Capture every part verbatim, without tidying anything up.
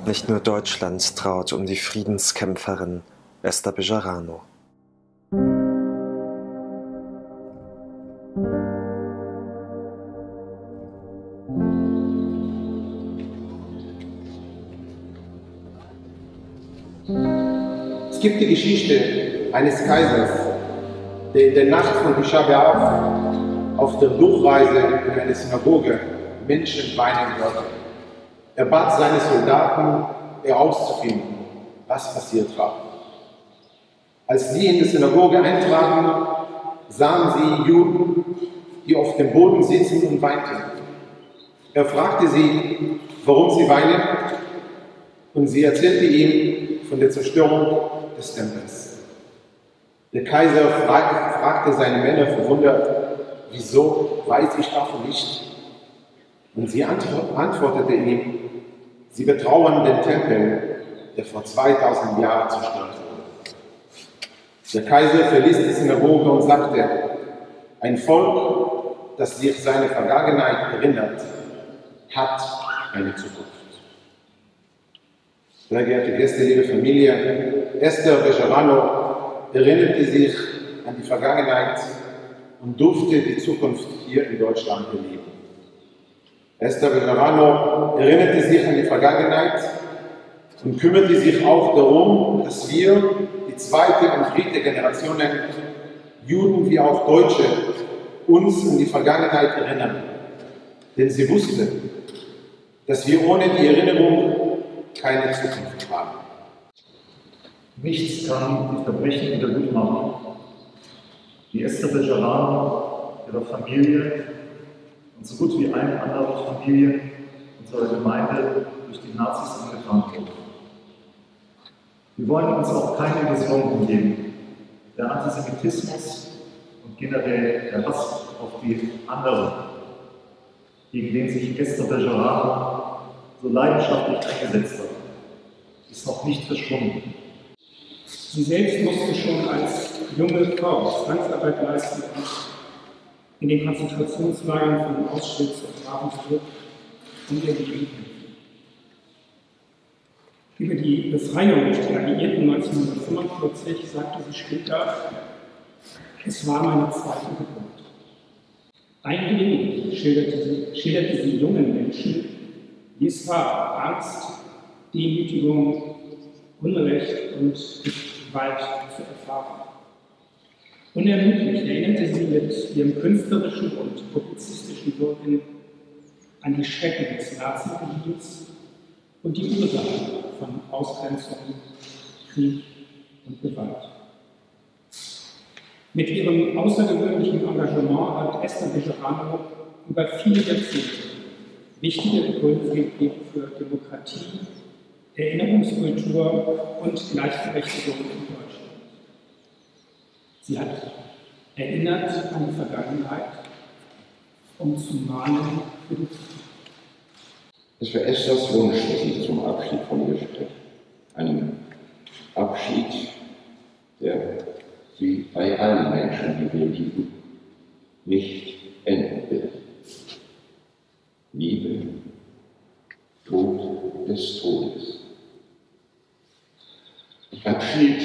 Nicht nur Deutschland trauert um die Friedenskämpferin Esther Bejarano. Es gibt die Geschichte eines Kaisers, der in der Nacht von Tisha B'Av auf der Durchreise in eine Synagoge Menschen weinen hörte. Er bat seine Soldaten, herauszufinden, was passiert war. Als sie in die Synagoge eintraten, sahen sie Juden, die auf dem Boden sitzen und weinten. Er fragte sie, warum sie weinen, und sie erzählte ihm von der Zerstörung des Tempels. Der Kaiser fragte seine Männer verwundert, wieso weiß ich davon nicht? Und sie antwortete ihm, sie betrauern den Tempel, der vor zweitausend Jahren zerstört wurde. Der Kaiser verließ die Synagoge und sagte, ein Volk, das sich seine Vergangenheit erinnert, hat eine Zukunft. Sehr geehrte Gäste, liebe Familie, Esther Bejarano erinnerte sich an die Vergangenheit und durfte die Zukunft hier in Deutschland erleben. Esther Bejarano erinnerte sich an die Vergangenheit und kümmerte sich auch darum, dass wir, die zweite und dritte Generationen, Juden wie auch Deutsche, uns an die Vergangenheit erinnern. Denn sie wusste, dass wir ohne die Erinnerung keine Zukunft haben. Nichts kann die Verbrechen wieder gut machen, die Esther Bejarano, ihrer Familie und so gut wie eine andere Familie unserer Gemeinde durch die Nazis angetan wurde. Wir wollen uns auch keine Illusionen geben. Der Antisemitismus und generell der Hass auf die anderen, gegen den sich Esther Bejarano so leidenschaftlich eingesetzt hat, ist noch nicht verschwunden. Sie selbst musste schon als junge Frau Zwangsarbeit leisten in den Konzentrationslagern von Auschwitz und Ravensbrück und ihr Leben. Über die Befreiung durch die Alliierten neunzehnhundertfünfundvierzig sagte sie später, es war meine zweite Geburt. Eingängig schilderte sie, schilderte sie jungen Menschen, wie es war, Angst, Demütigung, Unrecht und Gewalt zu erfahren. Unermüdlich erinnerte sie mit ihrem künstlerischen und publizistischen Wirken an die Schrecken des Nazi-Regimes und die Ursachen von Ausgrenzung, Krieg und Gewalt. Mit ihrem außergewöhnlichen Engagement hat Esther Bejarano über viele Jahrzehnte wichtige Impulse gegeben für Demokratie, Erinnerungskultur und Gleichberechtigung in Deutschland. Sie hat erinnert an die Vergangenheit, um zu mahnen für die Zukunft. Es war Esthers Wunsch, dass ich zum Abschied von ihr spreche. Einem Abschied, der sie bei allen Menschen, die wir lieben, nicht enden will. Liebe, Tod des Todes. Abschied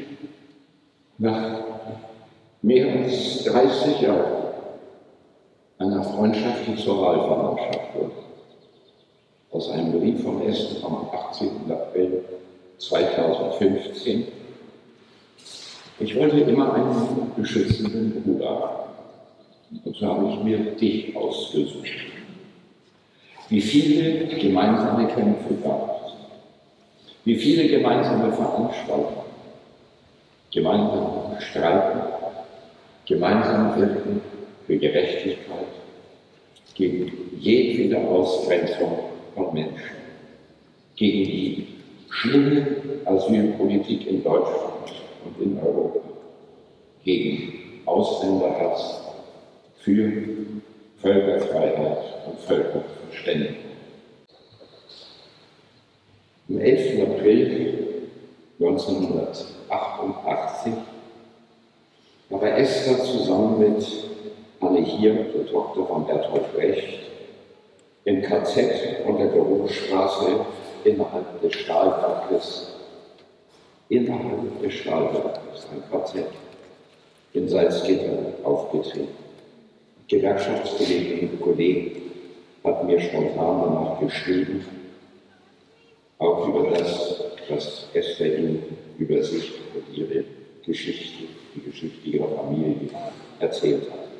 nach mehr als dreißig Jahren einer Freundschaft, die zur Wahlverwandtschaft wurde. Aus einem Brief von Esther am achtzehnten April zweitausendfünfzehn. Ich wollte immer einen beschützenden Bruder haben. Und so habe ich mir dich ausgesucht. Wie viele gemeinsame Kämpfe gab es? Wie viele gemeinsame Veranstaltungen? Gemeinsam streiten, gemeinsam wirken für Gerechtigkeit, gegen jedwede Ausgrenzung von Menschen, gegen die schlimme Asylpolitik in Deutschland und in Europa, gegen Ausländerhass, für Völkerfreiheit und Völkerverständigung. Am elften April neunzehnhundertachtundachtzig war Esther zusammen mit Anne Hier, der Tochter von Bertolt Brecht, im K Z an der Geruchstraße innerhalb des Stahlwerkes, innerhalb des Stahlwerkes, ein K Z in Salzgitter aufgetreten. Gewerkschaftskolleginnen und Kollegen hat mir spontan danach geschrieben, auch über das, was Esther Ihnen über sich und ihre Geschichte, die Geschichte ihrer Familie erzählt hat.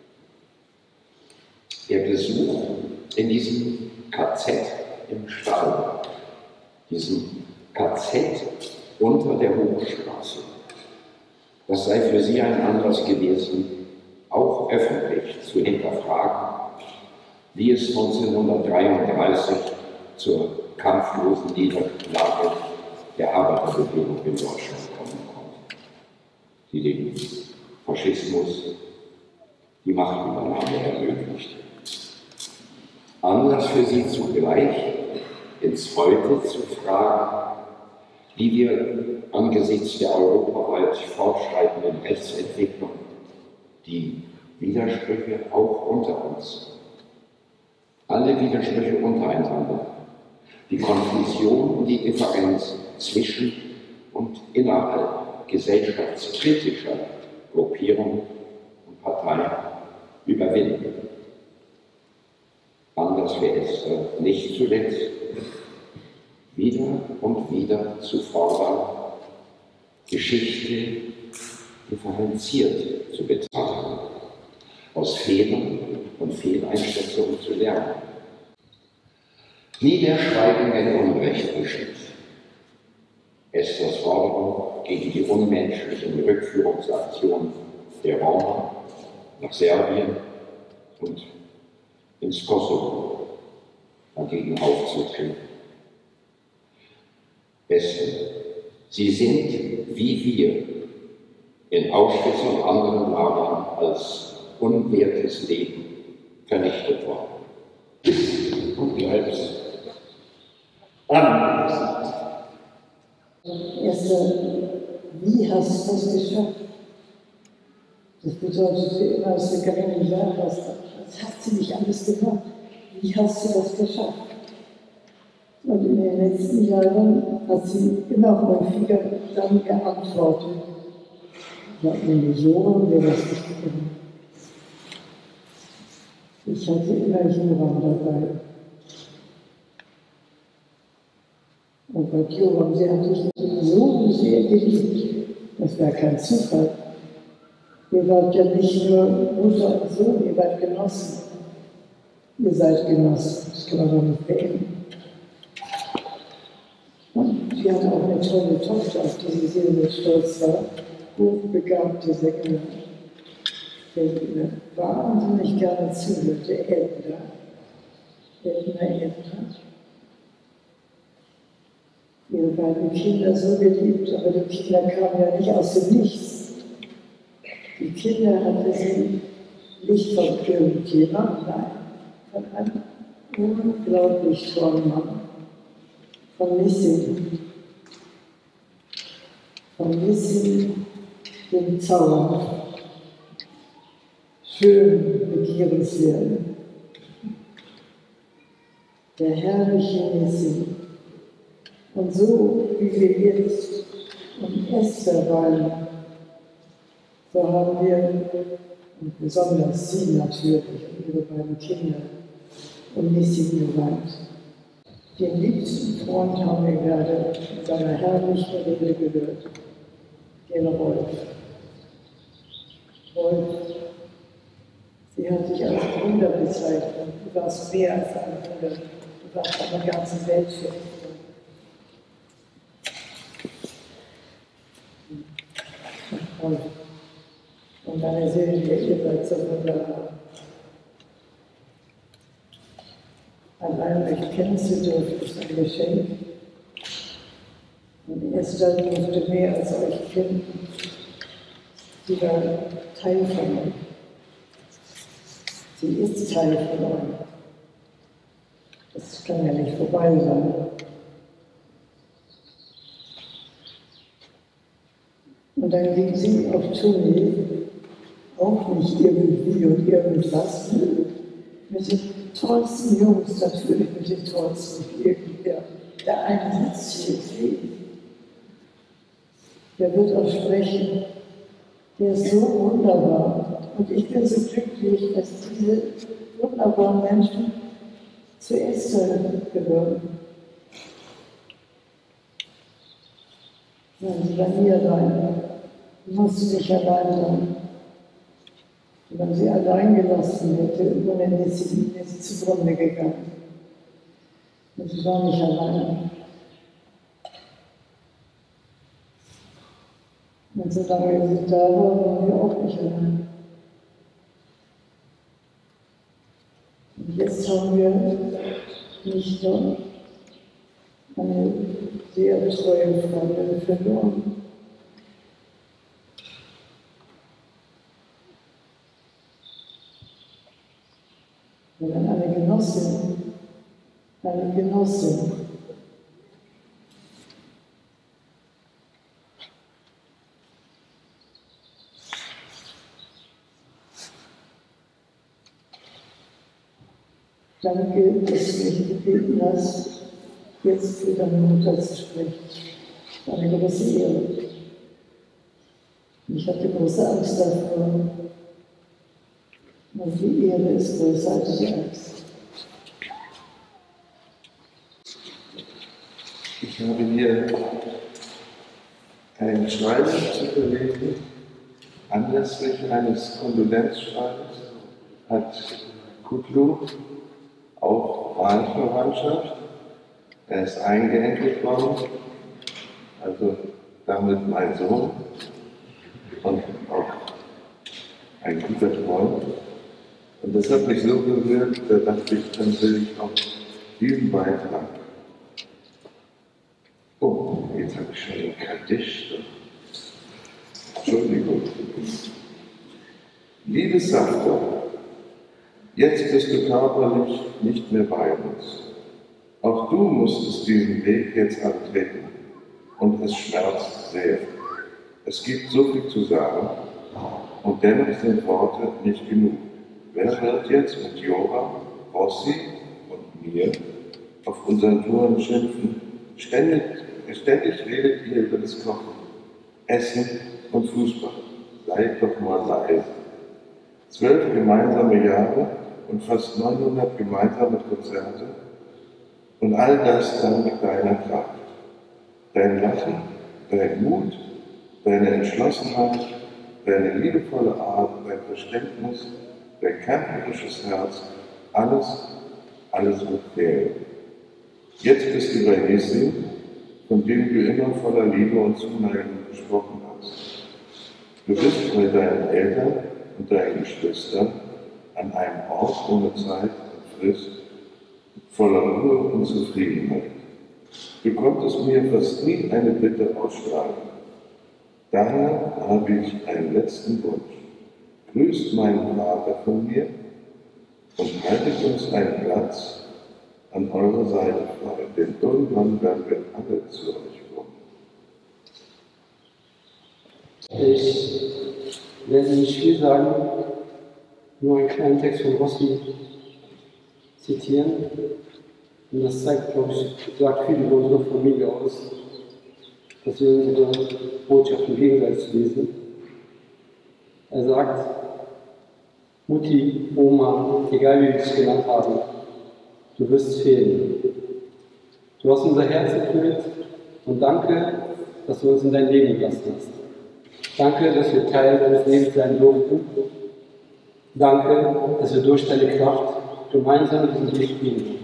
Der Besuch in diesem K Z im Stahlwerk, diesem K Z unter der Hochstraße, das sei für sie ein Anlass gewesen, auch öffentlich zu hinterfragen, wie es neunzehnhundertdreiunddreißig zur kampflosen Niederlage der Arbeiterbewegung in Deutschland kommen konnte, die den Faschismus, die Machtübernahme ermöglichte. Anlass für sie zugleich, ins Heute zu fragen, wie wir angesichts der europaweit fortschreitenden Rechtsentwicklung die Widersprüche auch unter uns, alle Widersprüche untereinander, die Konfusion und die Differenz zwischen und innerhalb gesellschaftskritischer Gruppierungen und Parteien überwinden. Anders für Esther nicht zuletzt, wieder und wieder zu fordern, Geschichte differenziert zu betrachten, aus Fehlern und Fehleinschätzungen zu lernen. Nie der Schweigen, wenn Unrecht geschieht. Esthers Forderung gegen die unmenschlichen Rückführungsaktionen der Roma nach Serbien und ins Kosovo dagegen aufzutreten. Esther, Sie sind wie wir in Auschwitz und anderen Lagern als unwertes Leben vernichtet worden. Bist und bleibst anwesend. Esther, wie hast du das geschafft? Das bedeutet für immer, dass du gar nicht gesagt hast, was hat sie nicht alles gemacht? Wie hast du das geschafft? Und in den letzten Jahren hat sie immer häufiger dann geantwortet. Ich habe nämlich Joram, der das nicht gemacht. Ich hatte immer Joram dabei. Und bei Joram, sie hat sich so sehr geliebt. Das war kein Zufall. Ihr wart ja nicht nur Mutter und Sohn, ihr wart Genossen. Ihr seid Genossen, das kann man doch nicht beenden. Und sie hatte auch eine tolle Tochter, auf die sie sehr, sehr stolz war, hochbegabte Sängerin, der ihr wahnsinnig gerne zuhörte, Edna, Edna, Edna. Ihre beiden Kinder so geliebt, aber die Kinder kamen ja nicht aus dem Nichts. Die Kinder hatte sie nicht von irgendjemandem, nein, von einem unglaublich tollen Mann, von Nissim, von Nissim, dem Zauber, schön, begehrenswert, der herrliche Nissim. Und so wie wir jetzt um Esther weinen, so haben wir, und besonders sie natürlich und ihre beiden Kinder, um Nissim geweint. Den liebsten Freund haben wir gerade in seiner herrlichen Rede gehört, den Rolf. Rolf, sie hat dich als Bruder bezeichnet. Du warst mehr als ein Bruder. Du warst an der ganzen Welt für dich. Und, und deine Seele, ihr seid so wunderbar. Allein euch kennen zu dürfen, ist ein Geschenk. Und Esther durfte mehr als euch kennen. Sie war Teil von euch. Sie ist Teil von euch. Das kann ja nicht vorbei sein. Und dann ging sie auf Tournee, auch nicht irgendwie und irgendwas, mit den tollsten Jungs, natürlich mit den tollsten irgendwer. der eine sitzt hier, ich sehe ihn. Der wird auch sprechen. Der ist so wunderbar. Und ich bin so glücklich, dass diese wunderbaren Menschen zu Esther gehören. Sagen sie bei mir rein. Du musst du nicht allein sein. Wenn man sie allein gelassen hätte, irgendwann ist sie, ist sie zugrunde gegangen. Und sie war nicht allein. Und solange sie da war, waren wir auch nicht allein. Und jetzt haben wir nicht nur eine sehr treue Freundin verloren. Sondern eine Genossin, eine Genossin. Danke, dass du mich gebeten hast, jetzt für deine Mutter zu sprechen. Eine große Ehre. Ich hatte große Angst davor. Und die Ehre ist größer als die Angst. Ich habe hier ein Schreiben zu verlesen. Anlässlich eines Kondolenzschreibens hat Kutlu auch Wahlverwandtschaft. Er ist eingeenkelt worden, also damit mein Sohn und auch ein guter Freund. Und das hat mich so berührt, da dachte ich, dann will ich auch diesen Beitrag. Oh, jetzt habe ich schon den Kaddisch. Entschuldigung. Liebes Safter, jetzt bist du körperlich nicht mehr bei uns. Auch du musstest diesen Weg jetzt antreten und es schmerzt sehr. Es gibt so viel zu sagen und dennoch sind Worte nicht genug. Wer wird jetzt mit Joram, Rossi und mir auf unseren Touren schimpfen? Ständig, ständig redet ihr über das Kochen, Essen und Fußball. Seid doch mal leise. Zwölf gemeinsame Jahre und fast neunhundert gemeinsame Konzerte und all das dank deiner Kraft. Dein Lachen, dein Mut, deine Entschlossenheit, deine liebevolle Art, dein Verständnis, dein kämpferisches Herz, alles, alles wird fehlen. Jetzt bist du bei Nissim, von dem du immer voller Liebe und Zuneigung gesprochen hast. Du bist bei deinen Eltern und deinen Geschwistern an einem Ort ohne Zeit und Frist, voller Ruhe und Zufriedenheit. Du konntest mir fast nie eine Bitte ausschreiben. Daher habe ich einen letzten Wunsch. Grüßt meinen Vater von mir und haltet uns einen Platz an eurer Seite frei, denn irgendwann werden wir alle zu euch kommen. Ich werde nicht viel sagen, nur einen kleinen Text von Rossi zitieren. Und das zeigt, glaube ich, sagt viel über unsere Familie aus, dass wir unsere Botschaften gegenseitig lesen. Er sagt, Mutti, Oma, egal wie wir dich genannt haben, du wirst fehlen. Du hast unser Herz erfüllt und danke, dass du uns in dein Leben gelassen hast. Danke, dass wir Teil deines Lebens sein durften. Danke, dass wir durch deine Kraft gemeinsam diesen Weg gehen durften.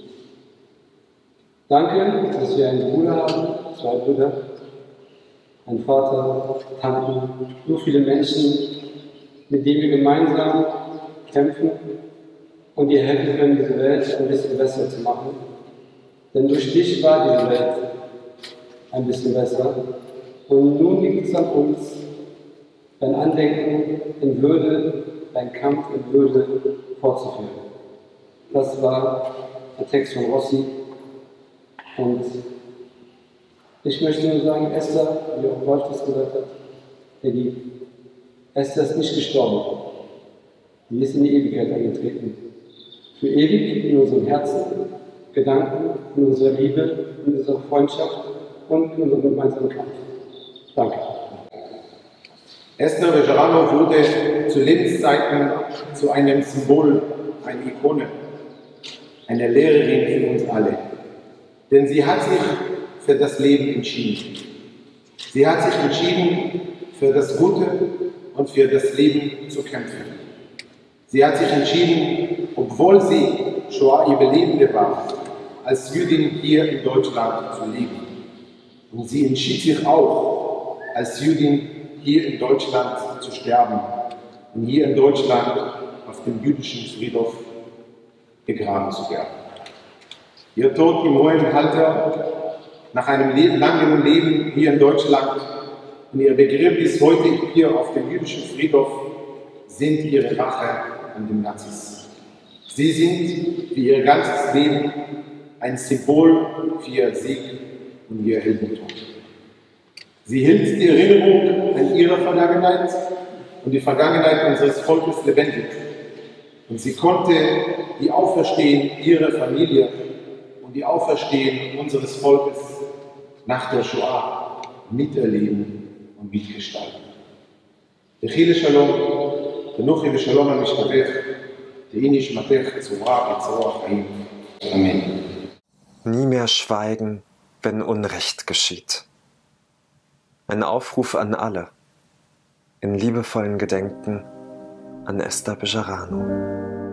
Danke, dass wir einen Bruder haben, zwei Brüder, einen Vater, Tanten, so viele Menschen, mit denen wir gemeinsam kämpfen und dir helfen können, diese Welt ein bisschen besser zu machen. Denn durch dich war diese Welt ein bisschen besser. Und nun liegt es an uns, dein Andenken in Würde, dein Kampf in Würde fortzuführen. Das war der Text von Rossi. Und ich möchte nur sagen, Esther, wie auch Wolf das gesagt hat, ihr Lieben, Esther ist nicht gestorben. Sie ist in die Ewigkeit eingetreten. Für ewig in unserem Herzen, Gedanken, in unserer Liebe, in unserer Freundschaft und in unserem gemeinsamen Kampf. Danke. Esther Bejarano wurde zu Lebenszeiten zu einem Symbol, eine Ikone, eine Lehrerin für uns alle. Denn sie hat sich für das Leben entschieden. Sie hat sich entschieden, für das Gute und für das Leben zu kämpfen. Sie hat sich entschieden, obwohl sie Shoah-Überlebende war, als Jüdin hier in Deutschland zu leben. Und sie entschied sich auch, als Jüdin hier in Deutschland zu sterben und hier in Deutschland auf dem jüdischen Friedhof begraben zu werden. Ihr Tod im hohen Alter, nach einem langen Leben hier in Deutschland und ihr Begräbnis heute hier auf dem jüdischen Friedhof sind ihre Rache an den Nazis. Sie sind für ihr ganzes Leben ein Symbol für ihr Sieg und ihr Heldentum. Sie hielt die Erinnerung an ihre Vergangenheit und die Vergangenheit unseres Volkes lebendig. Und sie konnte die Auferstehen ihrer Familie und die Auferstehen unseres Volkes nach der Shoah miterleben und mitgestalten. Dechile Shalom, Tenuchi v'Shalom al-Mishpatech, Te'ini Shmatech Tzura v'Tzora Chaim. Amen. Nie mehr schweigen, wenn Unrecht geschieht. Ein Aufruf an alle, in liebevollen Gedenken an Esther Bejarano.